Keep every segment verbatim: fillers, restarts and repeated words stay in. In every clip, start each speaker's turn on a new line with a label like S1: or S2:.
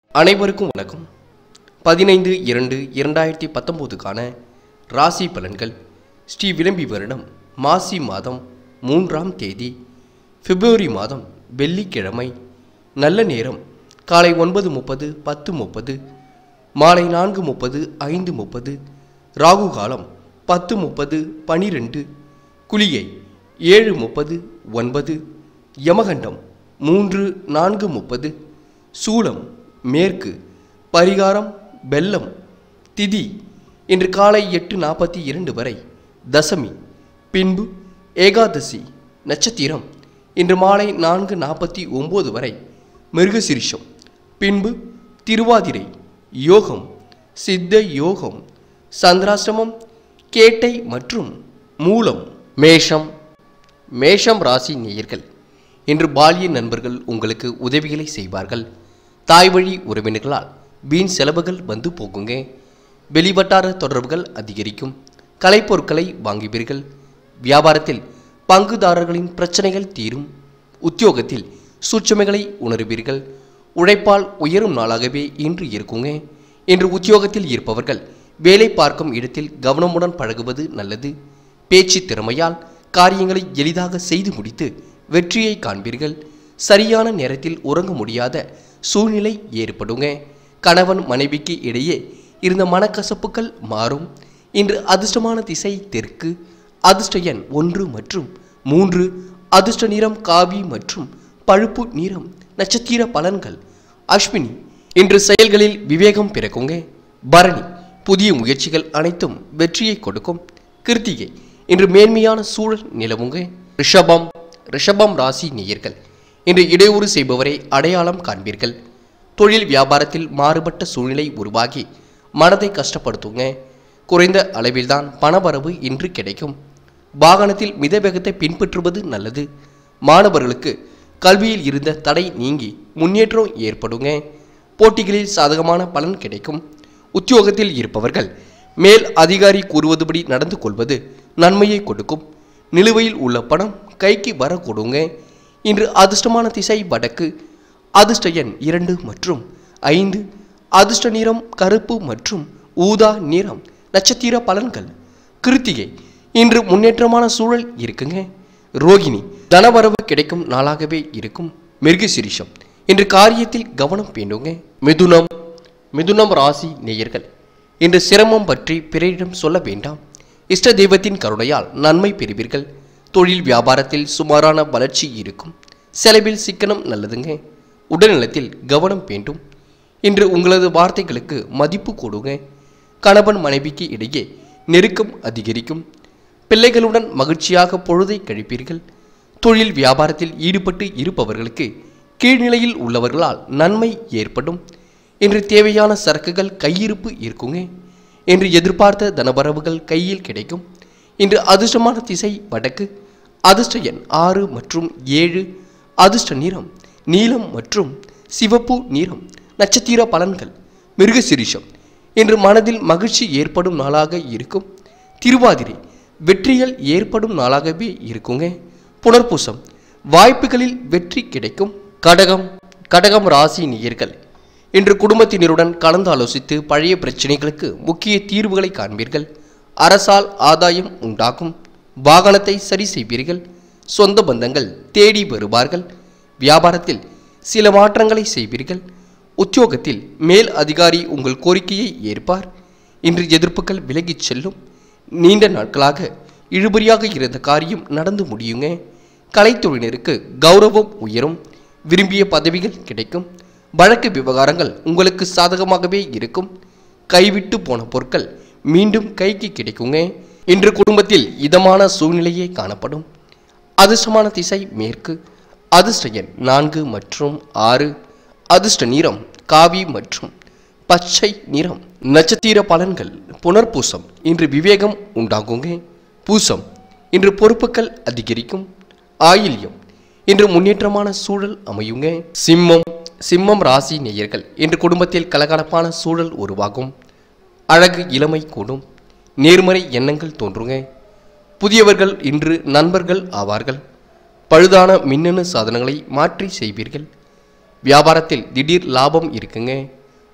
S1: அனைவருக்கும் வணக்கம். பதினைந்து இரண்டு இரண்டாயிரத்தி பத்தொன்பதுக்கான ராசி பலன்கள். ஸ்ரீ விளம்பி வருடம் மாசி மாதம் மூன்றாம் தேதி பிப்ரவரி மாதம் வெள்ளிக்கிழமை. நல்ல நேரம் காலை ஒன்பது முப்பது பத்து முப்பது, மாலை நான்கு முப்பது ஐந்து முப்பது. ராகு காலம் பத்து முப்பது பனிரெண்டு, குளிகை ஏழு முப்பது ஒன்பது, யமகண்டம் மூன்று நான்கு முப்பது, சூலம் மேற்கு, பரிகாரம் வெல்லம். திதி இன்று காலை எட்டு நாற்பத்தி இரண்டு வரை தசமி, பின்பு ஏகாதசி. நட்சத்திரம் இன்று மாலை நான்கு நாற்பத்தி ஒம்பது வரை மிருகசிரிஷம், பின்பு திருவாதிரை. யோகம் சித்த யோகம். சந்திராஷ்டமம் கேட்டை மற்றும் மூலம். மேஷம் மேஷம் ராசி நேயர்கள், இன்று பாலிய நண்பர்கள் உங்களுக்கு உதவிகளை செய்வார்கள். தாய் வழி உறவினர்களால் வீண் செலவுகள் வந்து போகுங்க. வெளிவட்டார தொடர்புகள் அதிகரிக்கும். கலைப்பொருட்களை வாங்குவீர்கள். வியாபாரத்தில் பங்குதாரர்களின் பிரச்சனைகள் தீரும். உத்தியோகத்தில் சூட்சுமைகளை உணர்வீர்கள். உழைப்பால் உயரும் நாளாகவே இன்று இருக்குங்க. இன்று உத்தியோகத்தில் இருப்பவர்கள் வேலை பார்க்கும் இடத்தில் கவனமுடன் பழகுவது நல்லது. பேச்சு திறமையால் காரியங்களை எளிதாக செய்து முடித்து வெற்றியை காண்பீர்கள். சரியான நேரத்தில் உறங்க முடியாத சூழ்நிலை ஏற்படுங்க. கணவன் மனைவிக்கு இடையே இருந்த மனக்கசப்புகள் மாறும். இன்று அதிர்ஷ்டமான திசை தெற்கு. அதிர்ஷ்ட எண் ஒன்று மற்றும் மூன்று. அதிர்ஷ்ட நிறம் காவி மற்றும் பழுப்பு நிறம். நட்சத்திர பலன்கள். அஸ்வினி இன்று செயல்களில் விவேகம் பிறக்குங்க. பரணி புதிய முயற்சிகள் அனைத்தும் வெற்றியை கொடுக்கும். கிருத்திகை இன்று மேன்மையான சூழல் நிலவுங்க. ரிஷபம் ரிஷபம் ராசி நேயர்கள், இன்று இடையூறு செய்பவரை அடையாளம் காண்பீர்கள். தொழில் வியாபாரத்தில் மாறுபட்ட சூழ்நிலை உருவாகி மனதை கஷ்டப்படுத்துங்க. குறைந்த அளவில்தான் பணவரவு இன்று கிடைக்கும். வாகனத்தில் மிதவேகத்தை பின்பற்றுவது நல்லது. மாணவர்களுக்கு கல்வியில் இருந்த தடை நீங்கி முன்னேற்றம் ஏற்படுங்க. போட்டிகளில் சாதகமான பலன் கிடைக்கும். உத்தியோகத்தில் இருப்பவர்கள் மேல் அதிகாரி கூறுவதுபடி நடந்து கொள்வது நன்மையை கொடுக்கும். நிலுவையில் உள்ள பணம் கைக்கு வர கொடுங்க. இன்று அதிர்ஷ்டமான திசை வடக்கு. அதிர்ஷ்ட எண் இரண்டு மற்றும் ஐந்து. அதிர்ஷ்ட நிறம் கருப்பு மற்றும் ஊதா நிறம். நட்சத்திர பலன்கள். கிருத்திகை இன்று முன்னேற்றமான சூழல் இருக்குங்க. ரோகிணி தனவரவு கிடைக்கும் நாளாகவே இருக்கும். மிருகசிரிஷம் இன்று காரியத்தில் கவனம் வேண்டுங்க. மிதுனம் மிதுனம் ராசி நேயர்கள், இன்று சிரமம் பற்றி பிறரிடம் சொல்ல வேண்டாம். இஷ்ட தெய்வத்தின் கருணையால் நன்மை பெறுவீர்கள். தொழில் வியாபாரத்தில் சுமாரான வளர்ச்சி இருக்கும். செலவில் சிக்கனம் நல்லதுங்க. உடல்நலத்தில் கவனம் வேண்டும். இன்று உங்களது வார்த்தைகளுக்கு மதிப்பு கொடுங்க. கணவன் மனைவிக்கு இடையே நெருக்கம் அதிகரிக்கும். பிள்ளைகளுடன் மகிழ்ச்சியாக பொழுதை கழிப்பீர்கள். தொழில் வியாபாரத்தில் ஈடுபட்டு இருப்பவர்களுக்கு கீழ்நிலையில் உள்ளவர்களால் நன்மை ஏற்படும். இன்று தேவையான சரக்குகள் கையிருப்பு இருக்குங்க. இன்று எதிர்பார்த்த தனவரவுகள் கையில் கிடைக்கும். இன்று அதிர்ஷ்டமான திசை வடக்கு. அதிர்ஷ்ட எண் ஆறு மற்றும் ஏழு. அதிர்ஷ்ட நிறம் நீலம் மற்றும் சிவப்பு நிறம். நட்சத்திர பலன்கள். மிருகசிரிஷம் இன்று மனதில் மகிழ்ச்சி ஏற்படும் நாளாக இருக்கும். திருவாதிரை வெற்றிகள் ஏற்படும் நாளாகவே இருக்குங்க. புனர்பூசம் வாய்ப்புகளில் வெற்றி கிடைக்கும். கடகம் கடகம் ராசி நேயர்கள், இன்று குடும்பத்தினருடன் கலந்து ஆலோசித்து பழைய பிரச்சனைகளுக்கு முக்கிய தீர்வுகளை காண்பீர்கள். அரசால் ஆதாயம் உண்டாகும். வாகனத்தை சரி செய்வீர்கள். சொந்த பந்தங்கள் தேடி வருவார்கள். வியாபாரத்தில் சில மாற்றங்களை செய்வீர்கள். உத்தியோகத்தில் மேல் அதிகாரி உங்கள் கோரிக்கையை ஏற்பார். இன்று எதிர்ப்புகள் விலகிச் செல்லும். நீண்ட நாட்களாக இழுபறியாக இருந்த காரியம் நடந்து முடியுங்க. கலைத்துறையினருக்கு கௌரவம் உயரும். விரும்பிய பதவிகள் கிடைக்கும். வழக்கு விவகாரங்கள் உங்களுக்கு சாதகமாகவே இருக்கும். கைவிட்டு போன பொருட்கள் மீண்டும் கைக்கு கிடைக்குங்க. இன்று குடும்பத்தில் இதமான சூழ்நிலையே காணப்படும். அதிர்ஷ்டமான திசை மேற்கு. அதிர்ஷ்ட எண் நான்கு மற்றும் ஆறு. அதிர்ஷ்ட நிறம் காவி மற்றும் பச்சை நிறம். நட்சத்திர பலன்கள். புனர்பூசம் இன்று விவேகம் உண்டாகுங்க. பூசம் இன்று பொறுப்புகள் அதிகரிக்கும். ஆயில்யம் இன்று முன்னேற்றமான சூழல் அமையுங்க. சிம்மம் சிம்மம் ராசி நேயர்கள், இன்று குடும்பத்தில் கலகலப்பான சூழல் உருவாகும். அழகு இளமை கூடும். நேர்மறை எண்ணங்கள் தோன்றுங்க. புதியவர்கள் இன்று நண்பர்கள் ஆவார்கள். பழுதான மின்னணு சாதனங்களை மாற்றி செய்வீர்கள். வியாபாரத்தில் திடீர் லாபம் இருக்குங்க.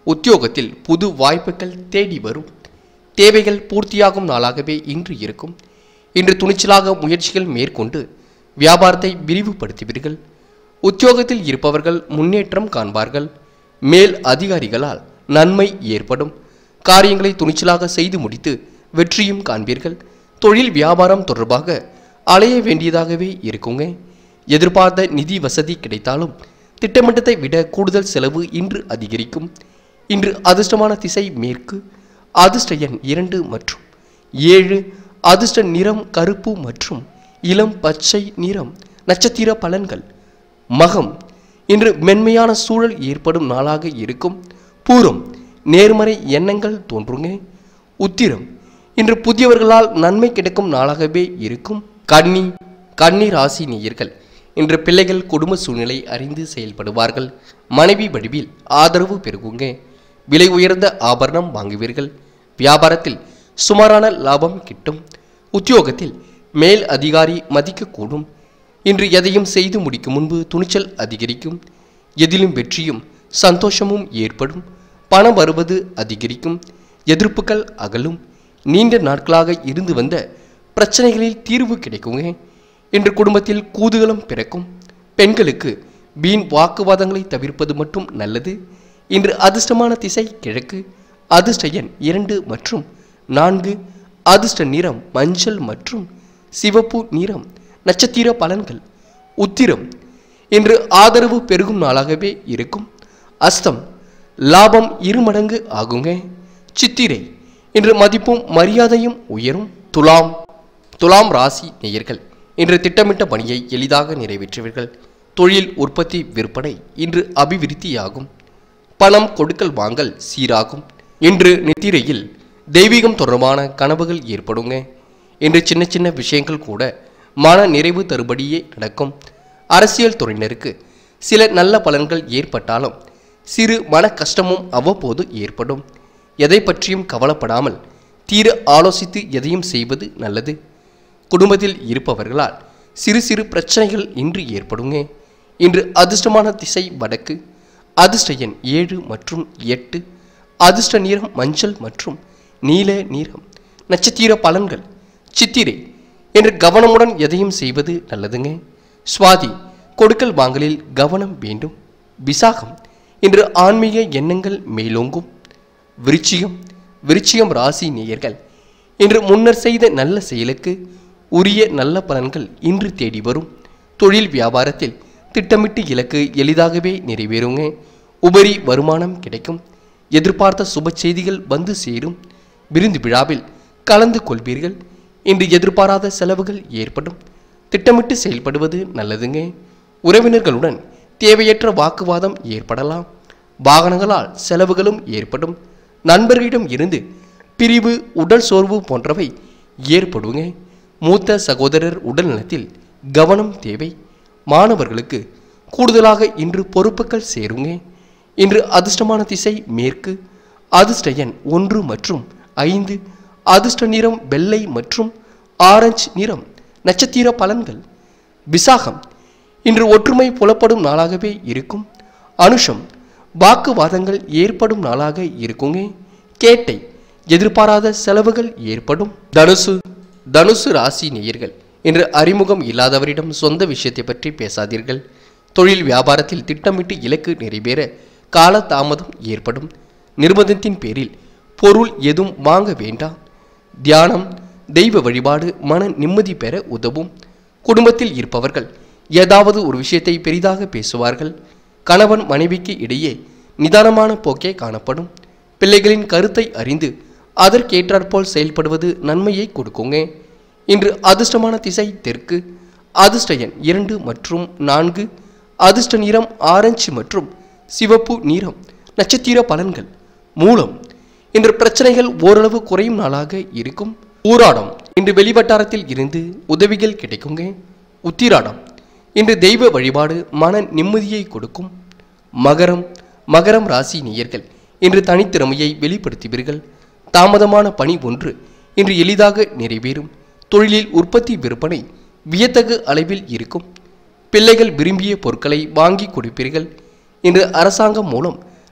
S1: உத்தியோகத்தில் புது வாய்ப்புகள் தேடி வரும். தேவைகள் பூர்த்தியாகும் நாளாகவே இன்று இருக்கும். இன்று துணிச்சலாக முயற்சிகள் மேற்கொண்டு வியாபாரத்தை விரிவுபடுத்துவீர்கள். உத்தியோகத்தில் இருப்பவர்கள் முன்னேற்றம் காண்பார்கள். மேல் அதிகாரிகளால் நன்மை ஏற்படும். காரியங்களை துணிச்சலாக செய்து முடித்து வெற்றியும் காண்பீர்கள். தொழில் வியாபாரம் தொடர்பாக அலைய வேண்டியதாகவே இருக்குங்க. எதிர்பார்த்த நிதி வசதி கிடைத்தாலும் திட்டமிட்டதை விட கூடுதல் செலவு இன்று அதிகரிக்கும். இன்று அதிர்ஷ்டமான திசை மேற்கு. அதிர்ஷ்ட எண் இரண்டு மற்றும் ஏழு. அதிர்ஷ்ட நிறம் கருப்பு மற்றும் இளம் பச்சை நிறம். நட்சத்திர பலன்கள். மகம் இன்று மென்மையான சூழல் ஏற்படும் நாளாக இருக்கும். பூரம் நேர்மறை எண்ணங்கள் தோன்றுங்க. உத்திரம் இன்று புதியவர்களால் நன்மை கிடைக்கும் நாளாகவே இருக்கும். கன்னி கன்னி ராசி நேயர்கள் இன்று பிள்ளைகள் குடும்ப சூழ்நிலை அறிந்து செயல்படுவார்கள். மனைவி வடிவில் ஆதரவு பெருகுங்க. விலை உயர்ந்த ஆபரணம் வாங்குவீர்கள். வியாபாரத்தில் சுமாரான லாபம் கிட்டும். உத்தியோகத்தில் மேல் அதிகாரி மதிக்கக்கூடும். இன்று எதையும் செய்து முடிக்கும் முன்பு துணிச்சல் அதிகரிக்கும். எதிலும் வெற்றியும் சந்தோஷமும் ஏற்படும். பணம் வருவது அதிகரிக்கும். எதிர்ப்புகள் அகலும். நீண்ட நாட்களாக இருந்து வந்த பிரச்சனைகளில் தீர்வு கிடைக்குங்க. இன்று குடும்பத்தில் கூதுகலம் பிறக்கும். பெண்களுக்கு வீண் வாக்குவாதங்களை தவிர்ப்பது மட்டும் நல்லது. இன்று அதிர்ஷ்டமான திசை கிழக்கு. அதிர்ஷ்ட எண் இரண்டு மற்றும் நான்கு. அதிர்ஷ்ட நிறம் மஞ்சள் மற்றும் சிவப்பு நிறம். நட்சத்திர பலன்கள். உத்திரம் இன்று ஆதரவு பெருகும் நாளாகவே இருக்கும். அஸ்தம் லாபம் இருமடங்கு ஆகுங்க. சித்திரை இன்று மதிப்பும் மரியாதையும் உயரும். துலாம் துலாம் ராசி நேயர்கள் இன்று திட்டமிட்ட பணியை எளிதாக நிறைவேற்றுவீர்கள். தொழில் உற்பத்தி விற்பனை இன்று அபிவிருத்தியாகும். பணம் கொடுக்கல் வாங்கல் சீராகும். இன்று நித்திரையில் தெய்வீகம் தொடர்பான கனவுகள் ஏற்படுங்க. இன்று சின்ன சின்ன விஷயங்கள் கூட மன நிறைவு தருபடியே நடக்கும். அரசியல் துறையினருக்கு சில நல்ல பலன்கள் ஏற்பட்டாலும் சிறு மன கஷ்டமும் அவ்வப்போது ஏற்படும். எதை பற்றியும் கவலைப்படாமல் தீர ஆலோசித்து எதையும் செய்வது நல்லது. குடும்பத்தில் இருப்பவர்களால் சிறு சிறு பிரச்சனைகள் இன்று ஏற்படுங்க. இன்று அதிர்ஷ்டமான திசை வடக்கு. அதிர்ஷ்ட எண் ஏழு மற்றும் எட்டு. அதிர்ஷ்ட நிறம் மஞ்சள் மற்றும் நீல நிறம். நட்சத்திர பலன்கள். சித்திரை என்று கவனமுடன் எதையும் செய்வது நல்லதுங்க. சுவாதி கொடுக்கல் வாங்கலில் கவனம் வேண்டும். விசாகம் இன்று ஆன்மீக எண்ணங்கள் மேலோங்கும். விருச்சிகம் விருச்சிகம் ராசி நேயர்கள் இன்று முன்னர் செய்த நல்ல செயலுக்கு உரிய நல்ல பலன்கள் இன்று தேடி வரும். தொழில் வியாபாரத்தில் திட்டமிட்டு இலக்கு எளிதாகவே நிறைவேறுங்க. உபரி வருமானம் கிடைக்கும். எதிர்பார்த்த சுப செய்திகள் வந்து சேரும். விருந்து விழாவில் கலந்து கொள்வீர்கள். இன்று எதிர்பாராத செலவுகள் ஏற்படும். திட்டமிட்டு செயல்படுவது நல்லதுங்க. உறவினர்களுடன் தேவையற்ற வாக்குவாதம் ஏற்படலாம். வாகனங்களால் செலவுகளும் ஏற்படும். நண்பர்களிடம் இருந்து பிரிவு உடல் சோர்வு போன்றவை ஏற்படுங்க. மூத்த சகோதரர் உடல் நலத்தில் கவனம் தேவை. மாணவர்களுக்கு கூடுதலாக இன்று பொறுப்புகள் சேருங்க. இன்று அதிர்ஷ்டமான திசை மேற்கு. அதிர்ஷ்ட எண் ஒன்று மற்றும் ஐந்து. அதிர்ஷ்ட நிறம் வெள்ளை மற்றும் ஆரஞ்சு நிறம். நட்சத்திர பலன்கள். விசாகம் இன்று ஒற்றுமை புலப்படும் நாளாகவே இருக்கும். அனுஷம் வாக்குவாதங்கள் ஏற்படும் நாளாக இருக்குங்க. கேட்டை எதிர்பாராத செலவுகள் ஏற்படும். தனுசு தனுசு ராசி நேயர்கள் இன்று அறிமுகம் இல்லாதவரிடம் சொந்த விஷயத்தை பற்றி பேசாதீர்கள். தொழில் வியாபாரத்தில் திட்டமிட்டு இலக்கு நிறைவேற கால தாமதம் ஏற்படும். நிர்பந்தத்தின் பேரில் பொருள் எதுவும் வாங்க வேண்டாம். தியானம் தெய்வ வழிபாடு மன நிம்மதி பெற உதவும். குடும்பத்தில் இருப்பவர்கள் ஏதாவது ஒரு விஷயத்தை பெரிதாக பேசுவார்கள். கணவன் மனைவிக்கு இடையே நிதானமான போக்கே காணப்படும். பிள்ளைகளின் கருத்தை அறிந்து அதற்கேற்றாற்போல் செயல்படுவது நன்மையை கொடுக்குங்க. இன்று அதிர்ஷ்டமான திசை தெற்கு. அதிர்ஷ்ட எண் இரண்டு மற்றும் நான்கு. அதிர்ஷ்ட நிறம் ஆரஞ்சு மற்றும் சிவப்பு நிறம். நட்சத்திர பலன்கள். மூலம் இன்று பிரச்சனைகள் ஓரளவு குறையும் நாளாக இருக்கும். ஊராடம் இன்று வெளிவட்டாரத்தில் இருந்து உதவிகள் கிடைக்குங்க. உத்திராடம் இன்று தெய்வ வழிபாடு மன நிம்மதியை கொடுக்கும். மகரம் மகரம் ராசி நேயர்கள் இன்று தனித்திறமையை வெளிப்படுத்துவீர்கள். தாமதமான பணி ஒன்று இன்று எளிதாக நிறைவேறும். தொழிலில் உற்பத்தி விற்பனை வியத்தகு அளவில் இருக்கும். பிள்ளைகள் விரும்பிய பொருட்களை வாங்கி கொடுப்பீர்கள். இன்று அரசாங்கம் மூலம்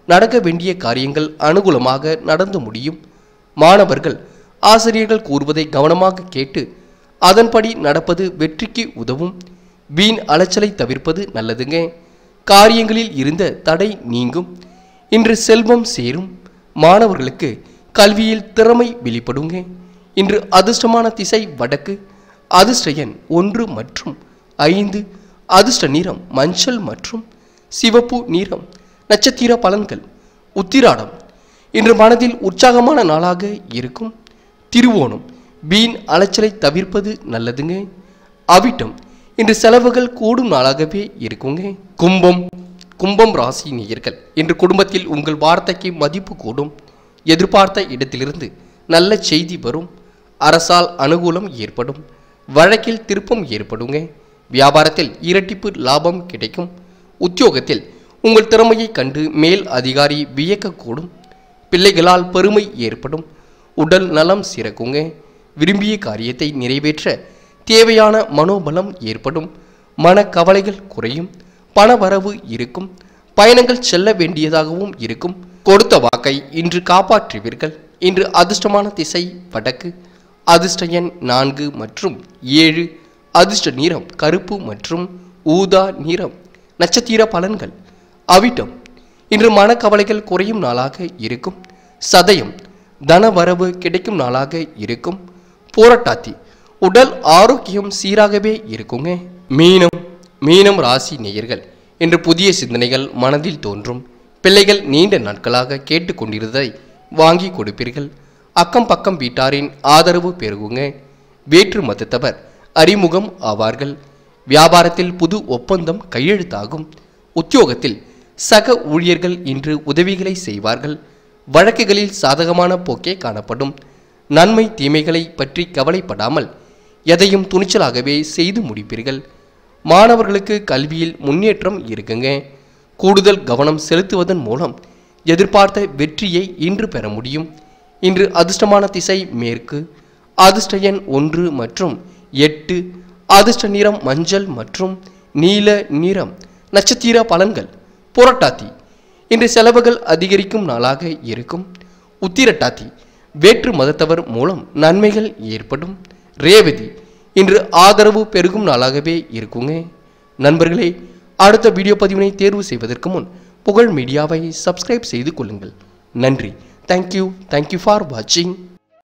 S1: நடக்க வேண்டிய காரியங்கள் அனுகூலமாக நடந்து முடியும். மாணவர்கள் ஆசிரியர்கள் கூறுவதை கவனமாக கேட்டு அதன்படி நடப்பது வெற்றிக்கு உதவும். வீண் அலைச்சலை தவிர்ப்பது நல்லதுங்க. காரியங்களில் இருந்த தடை நீங்கும். இன்று செல்வம் சேரும். மாணவர்களுக்கு கல்வியில் திறமை வெளிப்படுங்க. இன்று அதிர்ஷ்டமான திசை வடக்கு. அதிர்ஷ்ட எண் ஒன்று மற்றும் ஐந்து. அதிர்ஷ்ட நிறம் மஞ்சள் மற்றும் சிவப்பு நிறம். நட்சத்திர பலன்கள். உத்திராடம் இன்று மனதில் உற்சாகமான நாளாக இருக்கும். திருவோணம் வீண் அலைச்சலை தவிர்ப்பது நல்லதுங்க. அவிட்டம் இன்று செலவுகள் கூடும் நாளாகவே இருக்குங்க. கும்பம் கும்பம் ராசி நேயர்கள், இன்று குடும்பத்தில் உங்கள் வார்த்தைக்கு மதிப்பு கூடும். எதிர்பார்த்த இடத்திலிருந்து நல்ல செய்தி வரும். அரசால் அனுகூலம் ஏற்படும். வழக்கில் திருப்பம் ஏற்படுங்க. வியாபாரத்தில் இரட்டிப்பு லாபம் கிடைக்கும். உத்தியோகத்தில் உங்கள் திறமையை கண்டு மேல் அதிகாரி வியக்கக்கூடும். பிள்ளைகளால் பெருமை ஏற்படும். உடல் நலம் சிறக்குங்க. விரும்பிய காரியத்தை நிறைவேற்ற தேவையான மனோபலம் ஏற்படும். மனக்கவலைகள் குறையும். பணவரவு இருக்கும். பயணங்கள் செல்ல வேண்டியதாகவும் இருக்கும். கொடுத்த வாக்கை இன்று காப்பாற்றுவீர்கள். இன்று அதிர்ஷ்டமான திசை வடக்கு. அதிர்ஷ்ட எண் நான்கு மற்றும் ஏழு. அதிர்ஷ்ட நிறம் கருப்பு மற்றும் ஊதா நிறம். நட்சத்திர பலன்கள். அவிட்டம் இன்று மனக்கவலைகள் குறையும் நாளாக இருக்கும். சதயம் தனவரவு கிடைக்கும் நாளாக இருக்கும். போராட்டாத்தி உடல் ஆரோக்கியம் சீராகவே இருக்குங்க. மீனம் மீனம் ராசி நேயர்கள், இன்று புதிய சிந்தனைகள் மனதில் தோன்றும். பிள்ளைகள் நீண்ட நாட்களாக கேட்டுக்கொண்டிருந்ததை வாங்கி கொடுப்பீர்கள். அக்கம் பக்கம் வீட்டாரின் ஆதரவு பெருகுங்க. வேற்று மதத்தவர் அறிமுகம் ஆவார்கள். வியாபாரத்தில் புது ஒப்பந்தம் கையெழுத்தாகும். உத்தியோகத்தில் சக ஊழியர்கள் இன்று உதவிகளை செய்வார்கள். வழக்குகளில் சாதகமான போக்கே காணப்படும். நன்மை தீமைகளை பற்றி கவலைப்படாமல் எதையும் துணிச்சலாகவே செய்து முடிப்பீர்கள். மாணவர்களுக்கு கல்வியில் முன்னேற்றம் இருக்குங்க. கூடுதல் கவனம் செலுத்துவதன் மூலம் எதிர்பார்த்த வெற்றியை இன்று பெற முடியும். இன்று அதிர்ஷ்டமான திசை மேற்கு. அதிர்ஷ்ட எண் ஒன்று மற்றும் எட்டு. அதிர்ஷ்ட நிறம் மஞ்சள் மற்றும் நீல நிறம். நட்சத்திர பலன்கள். புரட்டாத்தி இன்று செலவுகள் அதிகரிக்கும் நாளாக இருக்கும். உத்திரட்டாத்தி வேற்று மதத்தவர் மூலம் நன்மைகள் ஏற்படும். ரேவதி இன்று ஆதரவு பெருகும் நாளாகவே இருக்குங்க. நண்பர்களே, அடுத்த வீடியோ பதிவினை தேர்வு செய்வதற்கு முன் புகழ் மீடியாவை சப்ஸ்கிரைப் செய்து கொள்ளுங்கள். நன்றி. தேங்க்யூ தேங்க்யூ ஃபார் வாட்சிங்.